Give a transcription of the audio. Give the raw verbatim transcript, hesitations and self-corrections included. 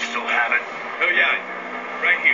still have it? Oh, yeah, I do. Right